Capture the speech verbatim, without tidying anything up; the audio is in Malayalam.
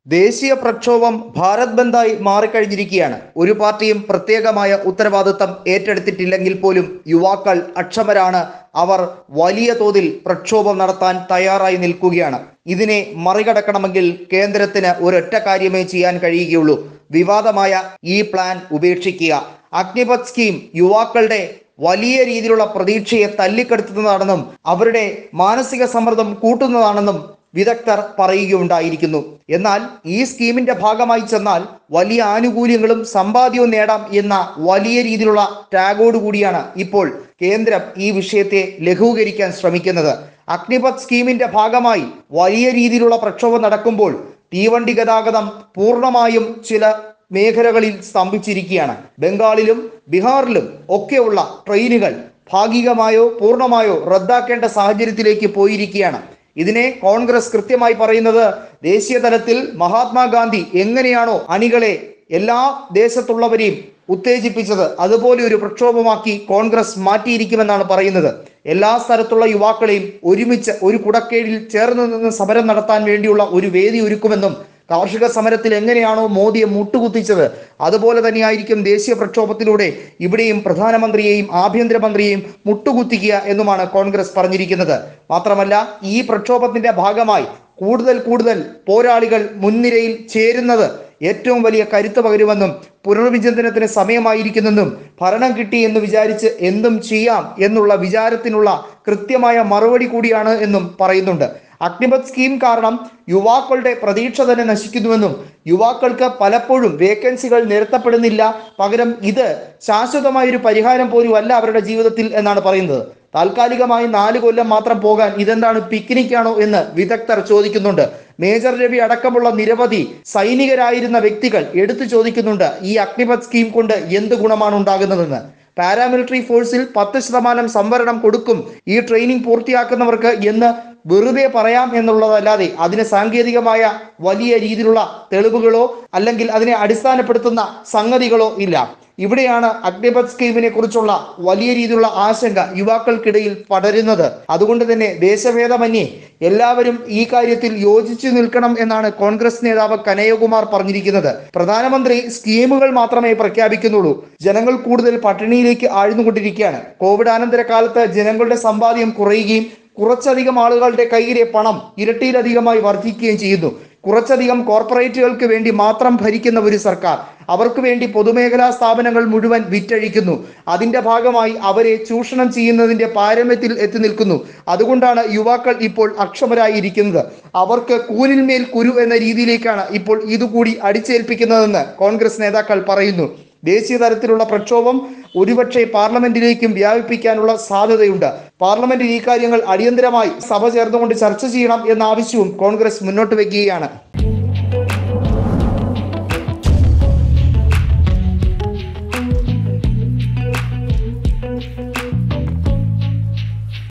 ദേശീയ പ്രക്ഷോഭം ഭാരത് ബന്ദായി മാറിക്കഴിഞ്ഞിരിക്കുകയാണ്. ഒരു പാർട്ടിയും പ്രത്യേകമായ ഉത്തരവാദിത്തം ഏറ്റെടുത്തിട്ടില്ലെങ്കിൽ പോലും യുവാക്കൾ അക്ഷമരാണ്. അവർ വലിയ തോതിൽ പ്രക്ഷോഭം നടത്താൻ തയ്യാറായി നിൽക്കുകയാണ്. ഇതിനെ മറികടക്കണമെങ്കിൽ കേന്ദ്രത്തിന് ഒരൊറ്റ കാര്യമേ ചെയ്യാൻ കഴിയുകയുള്ളൂ: വിവാദമായ ഈ പ്ലാൻ ഉപേക്ഷിക്കുക. അഗ്നിപത് സ്കീം യുവാക്കളുടെ വലിയ രീതിയിലുള്ള പ്രതീക്ഷയെ തല്ലിക്കെടുത്തുന്നതാണെന്നും അവരുടെ മാനസിക സമ്മർദ്ദം കൂട്ടുന്നതാണെന്നും വിദഗ്ധർ പറയുകയുണ്ടായിരിക്കുന്നു. എന്നാൽ ഈ സ്കീമിന്റെ ഭാഗമായി ചെന്നാൽ വലിയ ആനുകൂല്യങ്ങളും സമ്പാദ്യവും നേടാം എന്ന വലിയ രീതിയിലുള്ള ടാഗോട് കൂടിയാണ് ഇപ്പോൾ കേന്ദ്രം ഈ വിഷയത്തെ ലഘൂകരിക്കാൻ ശ്രമിക്കുന്നത്. അഗ്നിപത് സ്കീമിന്റെ ഭാഗമായി വലിയ രീതിയിലുള്ള പ്രക്ഷോഭം നടക്കുമ്പോൾ തീവണ്ടി ഗതാഗതം പൂർണ്ണമായും ചില മേഖലകളിൽ സ്തംഭിച്ചിരിക്കുകയാണ്. ബംഗാളിലും ബീഹാറിലും ഒക്കെയുള്ള ട്രെയിനുകൾ ഭാഗികമായോ പൂർണ്ണമായോ റദ്ദാക്കേണ്ട സാഹചര്യത്തിലേക്ക് പോയിരിക്കുകയാണ്. ഇതിനെ കോൺഗ്രസ് കൃത്യമായി പറയുന്നത്, ദേശീയ തലത്തിൽ മഹാത്മാഗാന്ധി എങ്ങനെയാണോ അണികളെ എല്ലാ ദേശത്തുള്ളവരെയും ഉത്തേജിപ്പിച്ചത് അതുപോലെ ഒരു പ്രക്ഷോഭമാക്കി കോൺഗ്രസ് മാറ്റിയിരിക്കുമെന്നാണ് പറയുന്നത്. എല്ലാ സ്ഥലത്തുള്ള യുവാക്കളെയും ഒരുമിച്ച് ഒരു കുടക്കീഴിൽ ചേർന്ന് നിന്ന് സമരം നടത്താൻ വേണ്ടിയുള്ള ഒരു വേദി ഒരുക്കുമെന്നും, കാർഷിക സമരത്തിൽ എങ്ങനെയാണോ മോദിയെ മുട്ടുകുത്തിച്ചത് അതുപോലെ തന്നെയായിരിക്കും ദേശീയ പ്രക്ഷോഭത്തിലൂടെ ഇവിടെയും പ്രധാനമന്ത്രിയെയും ആഭ്യന്തരമന്ത്രിയെയും മുട്ടുകുത്തിക്കുക എന്നുമാണ് കോൺഗ്രസ് പറഞ്ഞിരിക്കുന്നത്. മാത്രമല്ല, ഈ പ്രക്ഷോഭത്തിന്റെ ഭാഗമായി കൂടുതൽ കൂടുതൽ പോരാളികൾ മുൻനിരയിൽ ചേരുന്നത് ഏറ്റവും വലിയ കരുത്ത് പകരുമെന്നും പുനർവിചിന്തനത്തിന് സമയമായിരിക്കുന്നെന്നും ഭരണം കിട്ടി എന്ന് വിചാരിച്ച് എന്തും ചെയ്യാം എന്നുള്ള വിചാരത്തിനുള്ള കൃത്യമായ മറുപടി കൂടിയാണ് എന്നും പറയുന്നുണ്ട്. അഗ്നിപത് സ്കീം കാരണം യുവാക്കളുടെ പ്രതീക്ഷ തന്നെ നശിക്കുന്നുവെന്നും യുവാക്കൾക്ക് പലപ്പോഴും വേക്കൻസികൾ നിരത്തപ്പെടുന്നില്ല, പകരം ഇത് ശാശ്വതമായൊരു പരിഹാരം പോലും അല്ല അവരുടെ ജീവിതത്തിൽ എന്നാണ് പറയുന്നത്. താൽക്കാലികമായി നാല് കൊല്ലം മാത്രം പോകാൻ ഇതെന്താണ് പിക്നിക്കാണോ എന്ന് വിദഗ്ധർ ചോദിക്കുന്നുണ്ട്. മേജർ രവി അടക്കമുള്ള നിരവധി സൈനികരായിരുന്ന വ്യക്തികൾ എടുത്തു ചോദിക്കുന്നുണ്ട്, ഈ അഗ്നിപത് സ്കീം കൊണ്ട് എന്ത് ഗുണമാണ് ഉണ്ടാകുന്നതെന്ന്. പാരാമിലിറ്ററി ഫോഴ്സിൽ പത്ത് ശതമാനം സംവരണം കൊടുക്കും ഈ ട്രെയിനിങ് പൂർത്തിയാക്കുന്നവർക്ക് എന്ന് വെറുതെ പറയാം എന്നുള്ളതല്ലാതെ അതിന് സാങ്കേതികമായ വലിയ രീതിയിലുള്ള തെളിവുകളോ അല്ലെങ്കിൽ അതിനെ അടിസ്ഥാനപ്പെടുത്തുന്ന സംഗതികളോ ഇല്ല. ഇവിടെയാണ് അഗ്നിപത് സ്കീമിനെ കുറിച്ചുള്ള വലിയ രീതിയിലുള്ള ആശങ്ക യുവാക്കൾക്കിടയിൽ പടരുന്നത്. അതുകൊണ്ട് തന്നെ ദേശഭേദമന്യേ എല്ലാവരും ഈ കാര്യത്തിൽ യോജിച്ചു നിൽക്കണം എന്നാണ് കോൺഗ്രസ് നേതാവ് കനയ്യകുമാർ പറഞ്ഞിരിക്കുന്നത്. പ്രധാനമന്ത്രി സ്കീമുകൾ മാത്രമേ പ്രഖ്യാപിക്കുന്നുള്ളൂ. ജനങ്ങൾ കൂടുതൽ പട്ടിണിയിലേക്ക് ആഴ്ന്നുകൊണ്ടിരിക്കുകയാണ്. കോവിഡ് അനന്തര കാലത്ത് ജനങ്ങളുടെ സമ്പാദ്യം കുറയുകയും കുറച്ചധികം ആളുകളുടെ കയ്യിലെ പണം ഇരട്ടിയിലധികമായി വർദ്ധിക്കുകയും ചെയ്യുന്നു. കുറച്ചധികം കോർപ്പറേറ്റുകൾക്ക് വേണ്ടി മാത്രം ഭരിക്കുന്ന ഒരു സർക്കാർ അവർക്ക് വേണ്ടി പൊതുമേഖലാ സ്ഥാപനങ്ങൾ മുഴുവൻ വിറ്റഴിക്കുന്നു. അതിന്റെ ഭാഗമായി അവരെ ചൂഷണം ചെയ്യുന്നതിന്റെ പാരമ്യത്തിൽ എത്തി നിൽക്കുന്നു. അതുകൊണ്ടാണ് യുവാക്കൾ ഇപ്പോൾ അക്ഷമരായിരിക്കുന്നത്. അവർക്ക് കൂനിന്മേൽ കുരു എന്ന രീതിയിലേക്കാണ് ഇപ്പോൾ ഇതുകൂടി അടിച്ചേൽപ്പിക്കുന്നതെന്ന് കോൺഗ്രസ് നേതാക്കൾ പറയുന്നു. ദേശീയ തലത്തിലുള്ള പ്രക്ഷോഭം ഒരുപക്ഷെ പാർലമെന്റിലേക്കും വ്യാപിപ്പിക്കാനുള്ള സാധ്യതയുണ്ട്. പാർലമെന്റിൽ ഈ കാര്യങ്ങൾ അടിയന്തരമായി സഭ ചേർന്നുകൊണ്ട് ചർച്ച ചെയ്യണം എന്ന ആവശ്യവും കോൺഗ്രസ് മുന്നോട്ട് വയ്ക്കുകയാണ്.